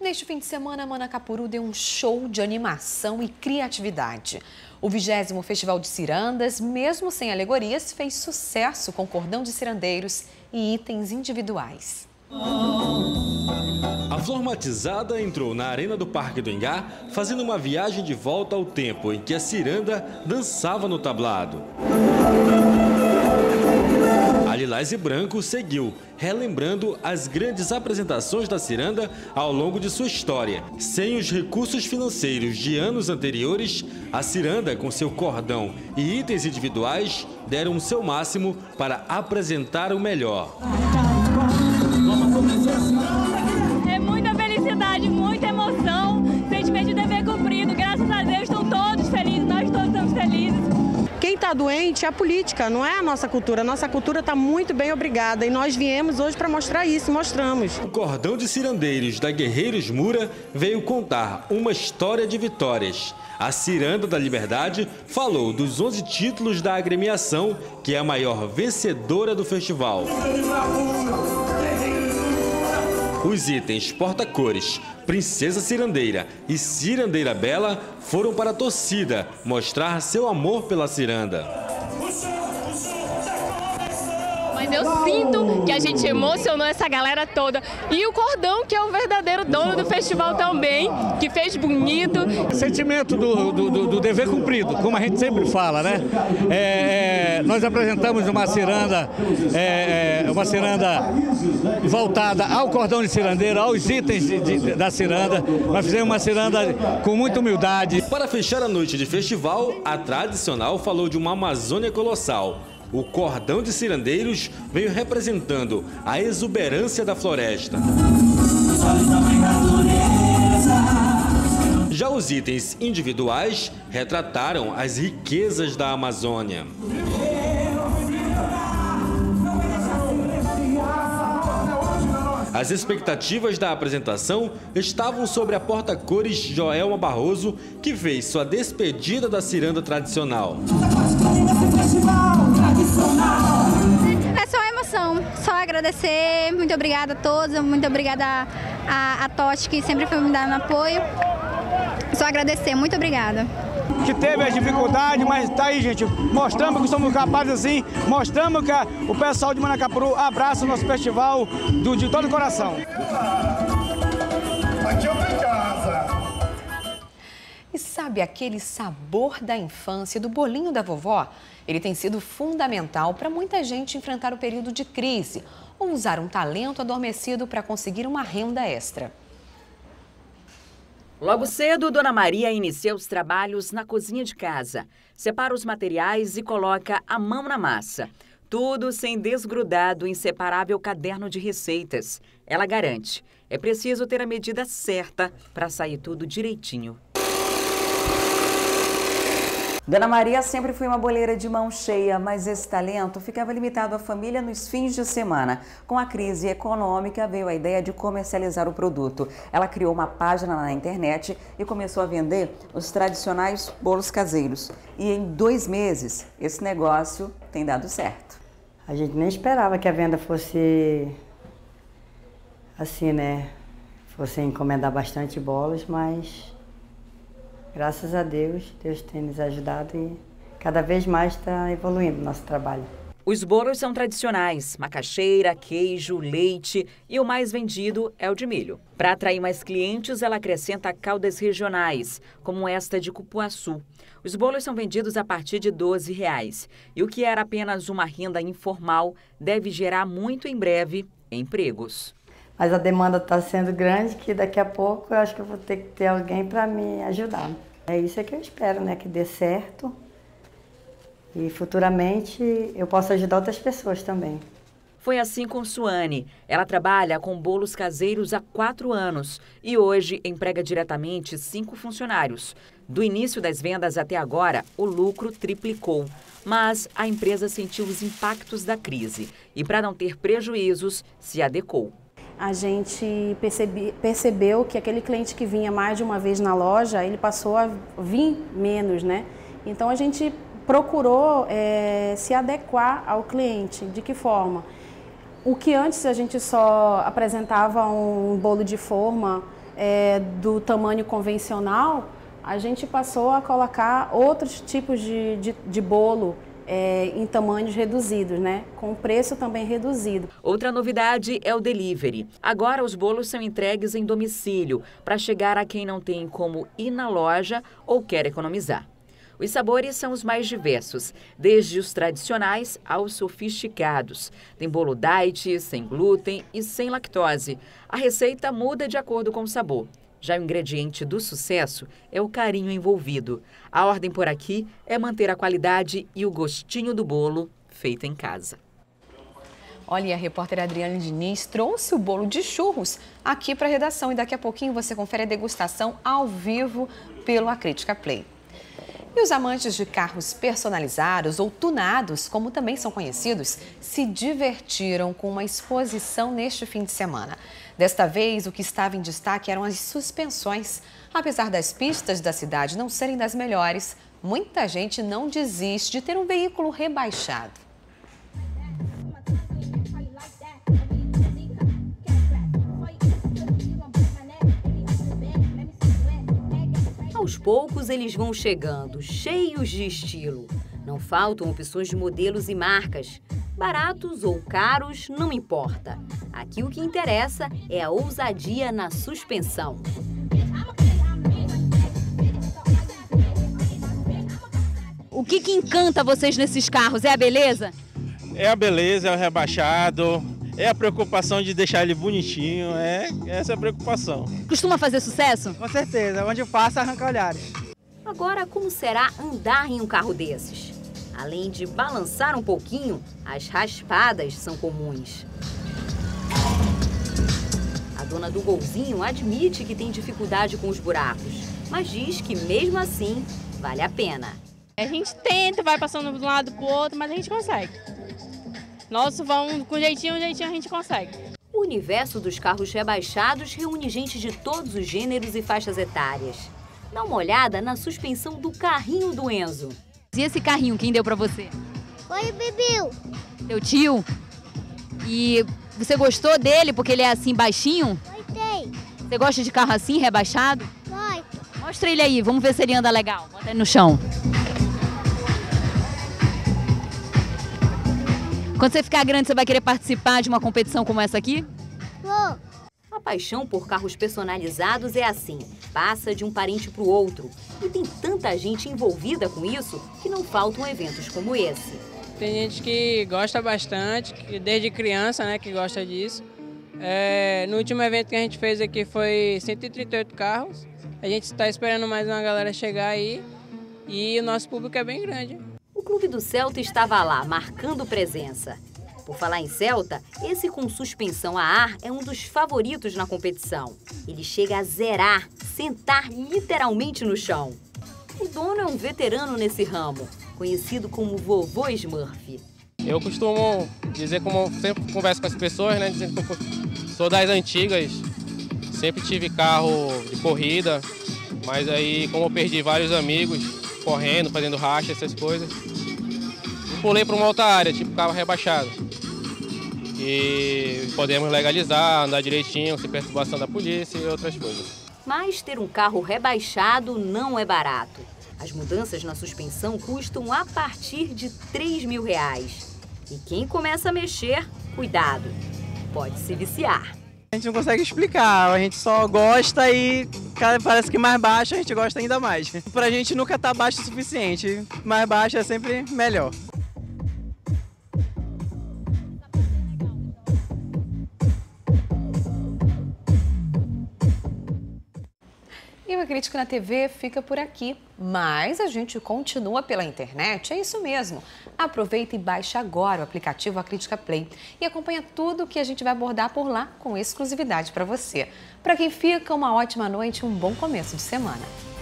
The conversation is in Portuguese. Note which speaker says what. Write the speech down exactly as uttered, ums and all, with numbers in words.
Speaker 1: Neste fim de semana, Manacapuru deu um show de animação e criatividade. O vigésimo Festival de Cirandas, mesmo sem alegorias, fez sucesso com cordão de cirandeiros e itens individuais.
Speaker 2: A Flor Matizada entrou na arena do Parque do Engá, fazendo uma viagem de volta ao tempo em que a ciranda dançava no tablado. A Lilás e Branco seguiu, relembrando as grandes apresentações da ciranda ao longo de sua história. Sem os recursos financeiros de anos anteriores, a ciranda, com seu cordão e itens individuais, deram o seu máximo para apresentar o melhor.
Speaker 3: É muita felicidade, muita emoção, sentimento de dever cumprido. Graças a Deus estão todos felizes, nós todos estamos felizes.
Speaker 4: Quem está doente é a política, não é a nossa cultura. A nossa cultura está muito bem, obrigada. E nós viemos hoje para mostrar isso, mostramos.
Speaker 2: O cordão de cirandeiros da Guerreiros Mura veio contar uma história de vitórias. A Ciranda da Liberdade falou dos onze títulos da agremiação, que é a maior vencedora do festival. Os itens porta-cores, Princesa Cirandeira e Cirandeira Bela foram para a torcida mostrar seu amor pela ciranda.
Speaker 3: Mas eu sinto que a gente emocionou essa galera toda. E o cordão, que é o verdadeiro dono do festival também, que fez bonito.
Speaker 5: Sentimento do, do, do dever cumprido, como a gente sempre fala, né? É, é, nós apresentamos uma ciranda, é, uma ciranda voltada ao cordão de cirandeiro, aos itens de, de, da ciranda. Nós fizemos uma ciranda com muita humildade.
Speaker 2: Para fechar a noite de festival, a tradicional falou de uma Amazônia colossal. O cordão de cirandeiros veio representando a exuberância da floresta. Já os itens individuais retrataram as riquezas da Amazônia. As expectativas da apresentação estavam sobre a porta-cores Joelma Barroso, que fez sua despedida da ciranda tradicional.
Speaker 6: É só emoção, só agradecer, muito obrigada a todos, muito obrigada a, a, a Totti, que sempre foi me dando apoio. Só agradecer, muito obrigada.
Speaker 7: Que teve as dificuldades, mas tá aí, gente, mostramos que somos capazes assim, mostramos que a, o pessoal de Manacapuru abraça o nosso festival do, de todo o coração.
Speaker 8: Aqui é uma casa.
Speaker 1: E sabe aquele sabor da infância, do bolinho da vovó? Ele tem sido fundamental para muita gente enfrentar o período de crise ou usar um talento adormecido para conseguir uma renda extra.
Speaker 9: Logo cedo, Dona Maria inicia os trabalhos na cozinha de casa. Separa os materiais e coloca a mão na massa. Tudo sem desgrudar do inseparável caderno de receitas. Ela garante, é preciso ter a medida certa para sair tudo direitinho. Dona Maria sempre foi uma boleira de mão cheia, mas esse talento ficava limitado à família nos fins de semana. Com a crise econômica, veio a ideia de comercializar o produto. Ela criou uma página na internet e começou a vender os tradicionais bolos caseiros. E em dois meses, esse negócio tem dado certo.
Speaker 10: A gente nem esperava que a venda fosse assim, né? Fosse encomendar bastante bolos, mas... graças a Deus, Deus tem nos ajudado e cada vez mais está evoluindo o nosso trabalho.
Speaker 9: Os bolos são tradicionais, macaxeira, queijo, leite e o mais vendido é o de milho. Para atrair mais clientes, ela acrescenta caldas regionais, como esta de cupuaçu. Os bolos são vendidos a partir de doze reais. E o que era apenas uma renda informal deve gerar muito em breve empregos.
Speaker 10: Mas a demanda está sendo grande, que daqui a pouco eu acho que eu vou ter que ter alguém para me ajudar. É isso que eu espero, né? Que dê certo e futuramente eu possa ajudar outras pessoas também.
Speaker 9: Foi assim com Suane. Ela trabalha com bolos caseiros há quatro anos e hoje emprega diretamente cinco funcionários. Do início das vendas até agora, o lucro triplicou. Mas a empresa sentiu os impactos da crise e, para não ter prejuízos, se adequou.
Speaker 11: A gente percebe, percebeu que aquele cliente que vinha mais de uma vez na loja, ele passou a vir menos, né? Então a gente procurou é, se adequar ao cliente. De que forma? O que antes a gente só apresentava um bolo de forma é, do tamanho convencional, a gente passou a colocar outros tipos de, de, de bolo é, em tamanhos reduzidos, né? Com preço também reduzido.
Speaker 9: Outra novidade é o delivery. Agora os bolos são entregues em domicílio, para chegar a quem não tem como ir na loja ou quer economizar. Os sabores são os mais diversos, desde os tradicionais aos sofisticados. Tem bolo diet, sem glúten e sem lactose. A receita muda de acordo com o sabor. Já o ingrediente do sucesso é o carinho envolvido. A ordem por aqui é manter a qualidade e o gostinho do bolo feito em casa.
Speaker 1: Olha, e a repórter Adriane Diniz trouxe o bolo de churros aqui para a redação e daqui a pouquinho você confere a degustação ao vivo pelo A Crítica Play. E os amantes de carros personalizados ou tunados, como também são conhecidos, se divertiram com uma exposição neste fim de semana. Desta vez, o que estava em destaque eram as suspensões. Apesar das pistas da cidade não serem das melhores, muita gente não desiste de ter um veículo rebaixado.
Speaker 8: Aos poucos eles vão chegando, cheios de estilo. Não faltam opções de modelos e marcas. Baratos ou caros, não importa. Aqui o que interessa é a ousadia na suspensão.
Speaker 12: O que que encanta vocês nesses carros? É a beleza?
Speaker 13: É a beleza, é o rebaixado, é a preocupação de deixar ele bonitinho, é essa é a preocupação.
Speaker 12: Costuma fazer sucesso?
Speaker 14: Com certeza, onde passa arranca olhares.
Speaker 8: Agora, como será andar em um carro desses? Além de balançar um pouquinho, as raspadas são comuns. A dona do golzinho admite que tem dificuldade com os buracos, mas diz que mesmo assim vale a pena.
Speaker 3: A gente tenta, vai passando de um lado para o outro, mas a gente consegue. Nossa, vão com jeitinho, jeitinho a gente consegue.
Speaker 8: O universo dos carros rebaixados reúne gente de todos os gêneros e faixas etárias. Dá uma olhada na suspensão do carrinho do Enzo.
Speaker 12: E esse carrinho, quem deu pra você?
Speaker 15: Foi o Bibiu.
Speaker 12: Teu tio? E você gostou dele porque ele é assim baixinho?
Speaker 15: Gostei.
Speaker 12: Você gosta de carro assim, rebaixado?
Speaker 15: Gosto.
Speaker 12: Mostra ele aí, vamos ver se ele anda legal. Bota ele no chão. Quando você ficar grande, você vai querer participar de uma competição como essa aqui?
Speaker 15: Vou.
Speaker 8: A paixão por carros personalizados é assim, passa de um parente para o outro. E tem tanta gente envolvida com isso que não faltam eventos como esse.
Speaker 16: Tem gente que gosta bastante, que desde criança, né, que gosta disso. É, no último evento que a gente fez aqui foi cento e trinta e oito carros. A gente está esperando mais uma galera chegar aí e o nosso público é bem grande.
Speaker 8: O Clube do Celta estava lá, marcando presença. Por falar em Celta, esse com suspensão a ar é um dos favoritos na competição. Ele chega a zerar, sentar literalmente no chão. O dono é um veterano nesse ramo, conhecido como Vovô Smurf.
Speaker 17: Eu costumo dizer, como eu sempre converso com as pessoas, né, dizendo que eu sou das antigas, sempre tive carro de corrida, mas aí como eu perdi vários amigos correndo, fazendo racha, essas coisas, eu pulei para uma outra área, tipo carro rebaixado. E podemos legalizar, andar direitinho, sem perturbação da polícia e outras coisas.
Speaker 8: Mas ter um carro rebaixado não é barato. As mudanças na suspensão custam a partir de três mil reais. E quem começa a mexer, cuidado, pode se viciar.
Speaker 14: A gente não consegue explicar, a gente só gosta e parece que mais baixo a gente gosta ainda mais. Pra gente nunca tá baixo o suficiente, mais baixo é sempre melhor.
Speaker 1: E o A Crítica na T V fica por aqui, mas a gente continua pela internet, é isso mesmo. Aproveita e baixe agora o aplicativo A Crítica Play e acompanha tudo que a gente vai abordar por lá com exclusividade para você. Para quem fica, uma ótima noite e um bom começo de semana.